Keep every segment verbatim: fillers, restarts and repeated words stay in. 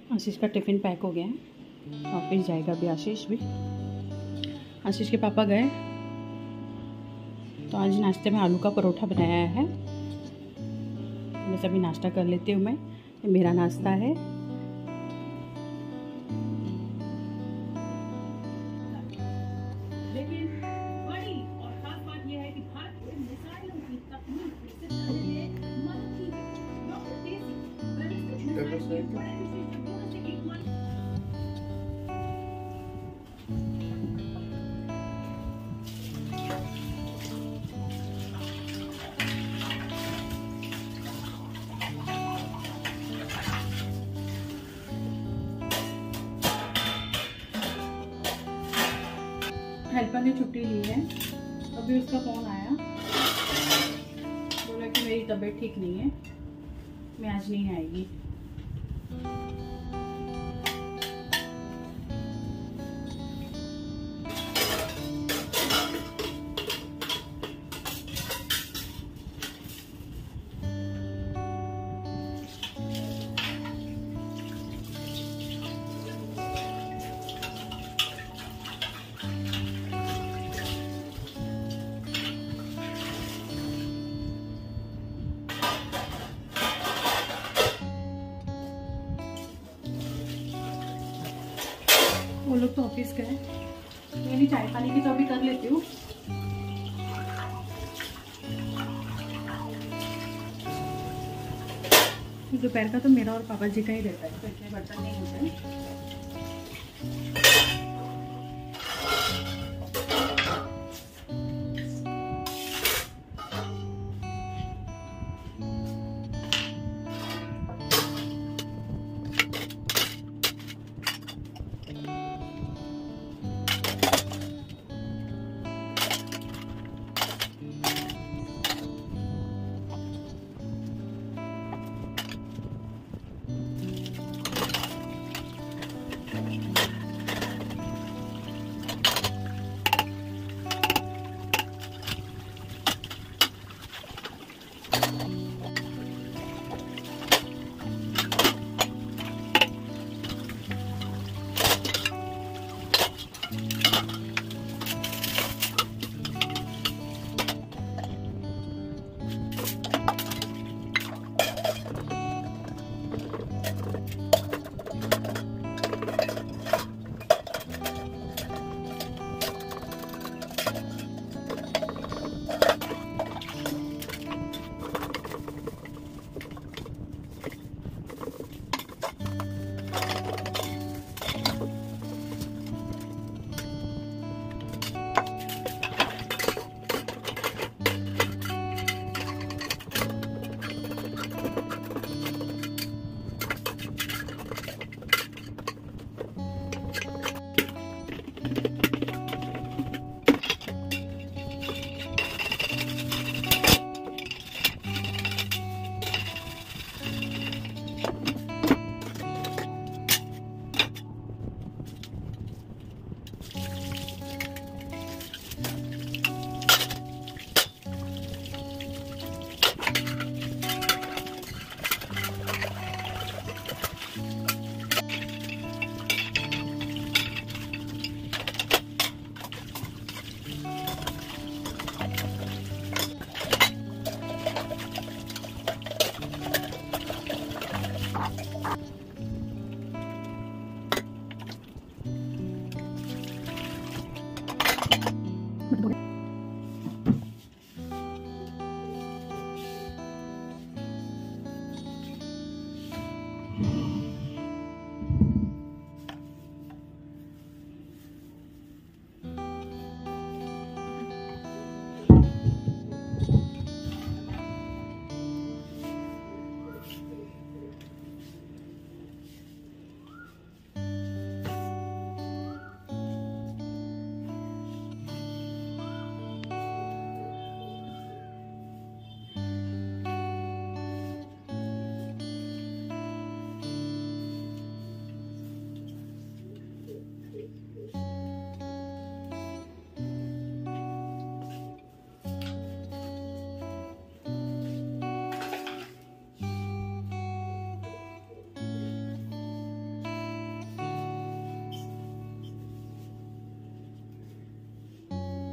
आशीष का tiffin pack हो गया है, ऑफिस जाएगा अभी आशीष भी। आशीष के पापा गए तो आज नाश्ते में आलू का परोठा बनाया है। बस अभी नाश्ता कर लेती हूँ मैं, ये मेरा नाश्ता है। लेकिन बड़ी और खास बात यह है कि भारत में मिसाइलों की तकनीक विकसित करने में मदद की है। डॉक्टर तेजी बैलिस्टिक मिसाइल के बड़े विशेषज्ञों से एक मन हेल्पर ने छुट्टी ली है। अभी उसका फ़ोन आया, बोला कि मेरी तबीयत ठीक नहीं है, मैं आज नहीं आएगी। वो लोग तो ऑफिस गए, मैंने चाय पानी की तो अभी कर लेती हूँ। दोपहर का तो मेरा और पापा जी का ही रहता है, तो इतने बर्तन नहीं होते।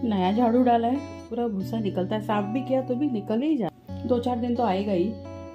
नया झाड़ू डाला है, पूरा भूसा निकलता है, साफ भी किया तो भी निकल ही जा, दो चार दिन तो आएगा ही।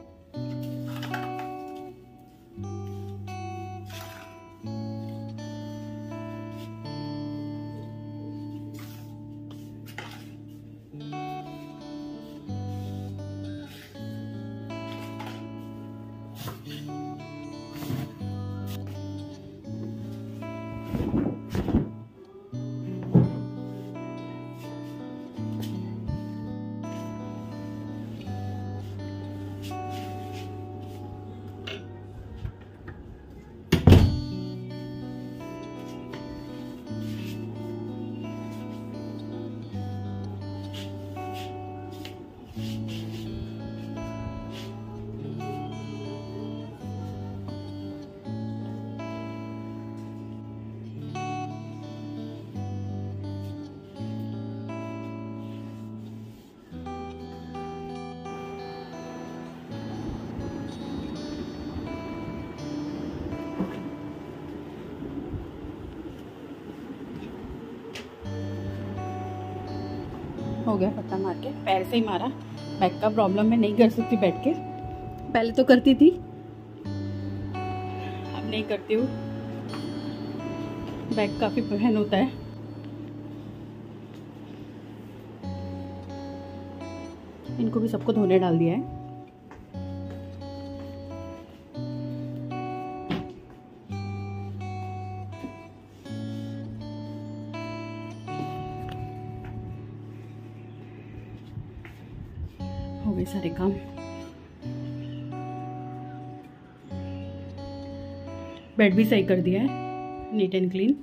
हो गया पत्ता मार के, पैर से ही मारा। बैक का प्रॉब्लम मैं नहीं कर सकती बैठ के, पहले तो करती थी, अब नहीं करती हूँ। बैक काफी पेन होता है। इनको भी सबको धोने डाल दिया है। हो गए सारे काम। बेड भी सही कर दिया है, नीट एंड क्लीन।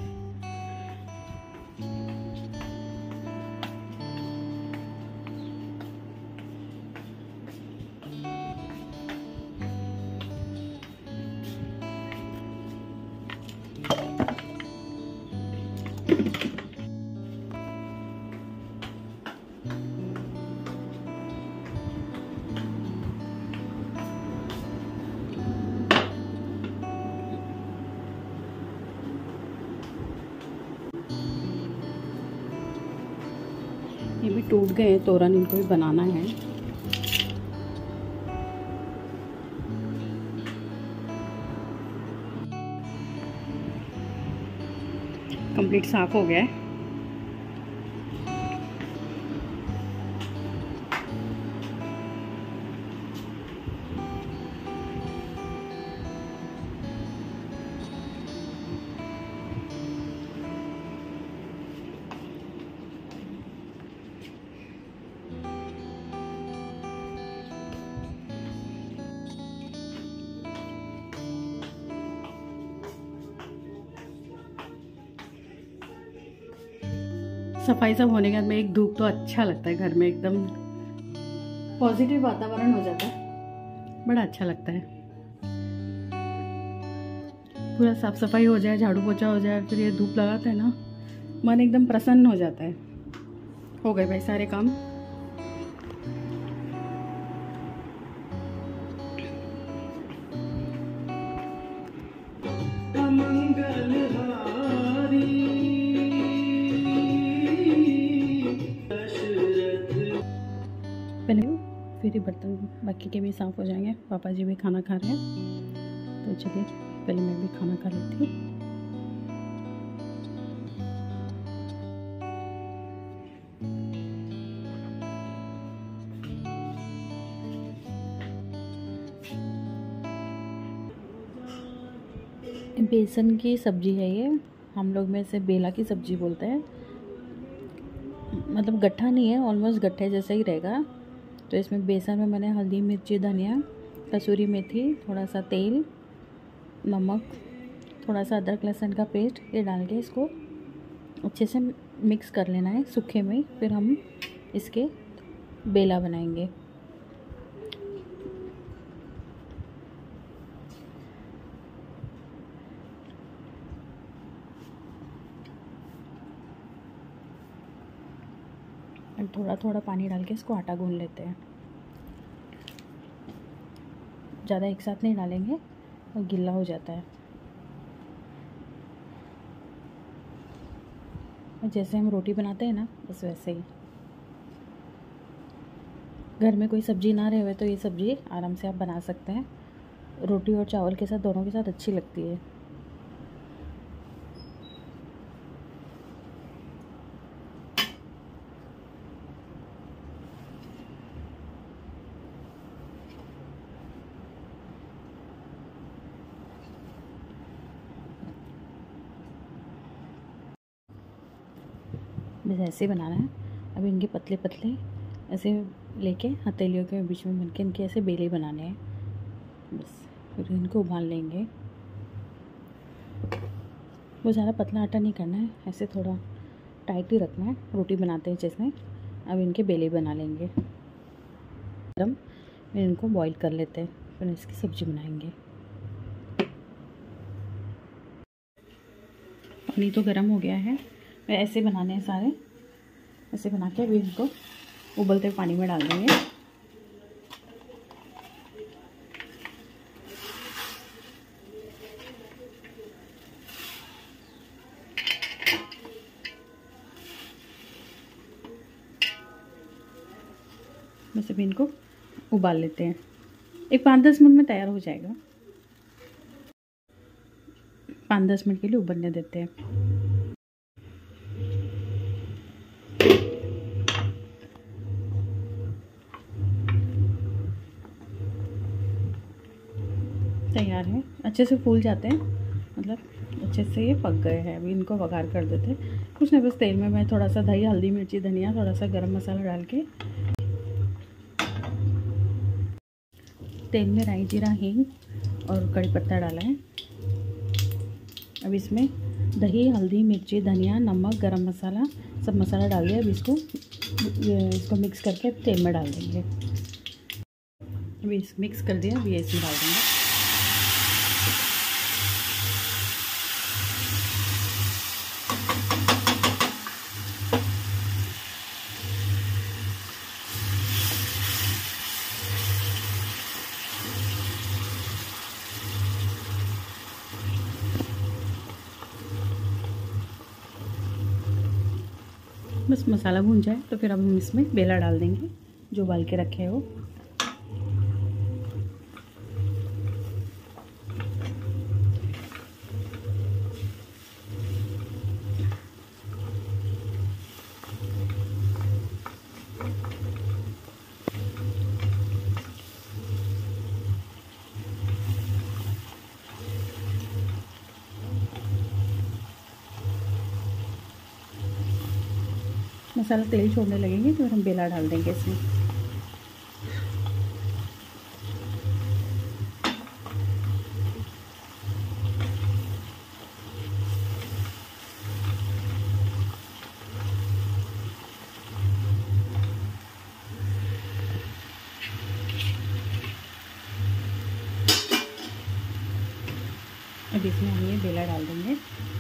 ये भी टूट गए हैं तोरन, इनको भी बनाना है। कंप्लीट साफ हो गया है। सफाई सब होने के बाद में एक धूप तो अच्छा लगता है, घर में एकदम पॉजिटिव वातावरण हो जाता है, बड़ा अच्छा लगता है। पूरा साफ सफाई हो जाए, झाड़ू पोछा हो जाए, फिर ये धूप लगाता है ना, मन एकदम प्रसन्न हो जाता है। हो गए भाई सारे काम। पहले फिर ही बर्तन बाकी के भी साफ़ हो जाएंगे। पापा जी भी खाना खा रहे हैं, तो चलिए पहले मैं भी खाना खा लेती हूँ। बेसन की सब्जी है ये, हम लोग में से बेला की सब्जी बोलते हैं। मतलब गट्ठा नहीं है, ऑलमोस्ट गट्ठे जैसा ही रहेगा। तो इसमें बेसन में मैंने हल्दी, मिर्ची, धनिया, कसूरी मेथी, थोड़ा सा तेल, नमक, थोड़ा सा अदरक लहसुन का पेस्ट, ये डाल के इसको अच्छे से मिक्स कर लेना है सूखे में। फिर हम इसके बेला बनाएंगे। थोड़ा थोड़ा पानी डाल के इसको आटा गूंद लेते हैं। ज़्यादा एक साथ नहीं डालेंगे और गीला हो जाता है। जैसे हम रोटी बनाते हैं ना, बस वैसे ही। घर में कोई सब्ज़ी ना रहे हुए तो ये सब्ज़ी आराम से आप बना सकते हैं। रोटी और चावल के साथ, दोनों के साथ अच्छी लगती है। बस ऐसे ही बनाना है। अब इनके पतले पतले ऐसे लेके हथेलियों के बीच में बन के इनके ऐसे बेले बनाने हैं। बस फिर इनको उबाल लेंगे। वो ज़्यादा पतला आटा नहीं करना है, ऐसे थोड़ा टाइट ही रखना है, रोटी बनाते हैं जैसे। अब इनके बेले बना लेंगे। गरम इनको बॉईल कर लेते हैं, फिर इसकी सब्ज़ी बनाएंगे। पानी तो गर्म हो गया है। ऐसे बनाने हैं सारे। ऐसे बना के अभी इनको उबलते हुए पानी में डाल देंगे। बस अभी इनको उबाल लेते हैं। एक पाँच दस मिनट में तैयार हो जाएगा। पाँच दस मिनट के लिए उबलने देते हैं। तैयार है। अच्छे से फूल जाते हैं, मतलब अच्छे से ये पक गए हैं। अभी इनको वघार कर देते हैं। कुछ नहीं, बस तेल में मैं थोड़ा सा दही, हल्दी, मिर्ची, धनिया, थोड़ा सा गरम मसाला डाल के, तेल में राई, जीरा, हींग और कड़ी पत्ता डाला है। अब इसमें दही, हल्दी, मिर्ची, धनिया, नमक, गरम मसाला, सब मसाला डाल दिया। अब इसको इसको मिक्स करके तेल में डाल देंगे। अभी इस मिक्स कर दिया, अभी इसमें डाल देंगे। बस मसाला भून जाए तो फिर अब हम इसमें बेला डाल देंगे जो उबाल के रखे हैं वो। मसाला तेल छोड़ने लगेंगे तो फिर हम बेला डाल देंगे इसमें। अब इसमें हम ये बेला डाल देंगे।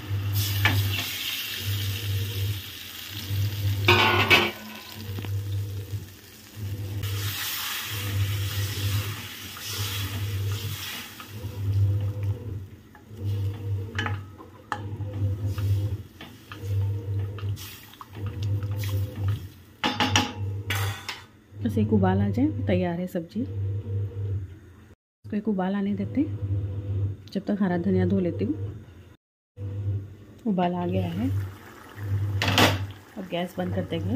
बस एक उबाल आ जाए, तैयार है सब्जी। इसको एक उबाल आने देते हैं, जब तक हरा धनिया धो लेती हूँ। उबाल आ गया है, अब गैस बंद कर देंगे।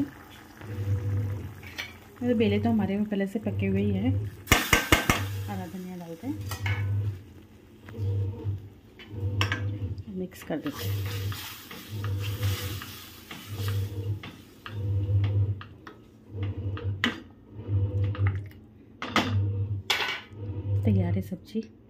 तो बेले तो हमारे में पहले से पके हुए ही है। हरा धनिया डालते हैं, मिक्स कर देते हैं। तैयार है सब्जी।